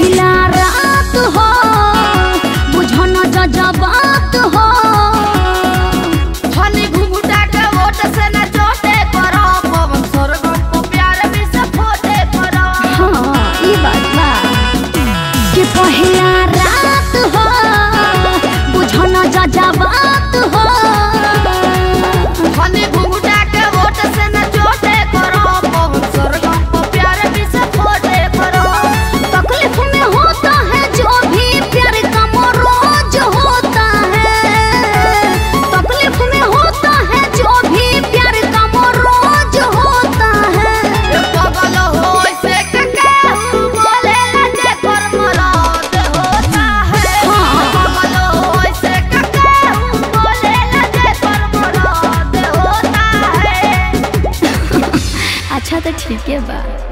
पहिला रात हो बुझो न जज्बात हो हनी घुंघटा के ओट से न चोटे करो पवन सरगम को प्यार भी से फोटे करो। हाँ ये बात बा कि पहिला रात हो बुझो न जज्बात हो हनी घुंघटा के ओट से न चोटे करो पवन सरगम को प्यार भी से फोटे करो। तकलीफ में होता है जो भी प्यार का मरोज होता है। तकलीफ में होता है जो भी प्यार का मरोज होता है। ये पागल हो ऐसे कके बोले लगे कर मराद होता है। पागल हो ऐसे कके बोले लगे कर मराद होता है। अच्छा तो ठीक है बा।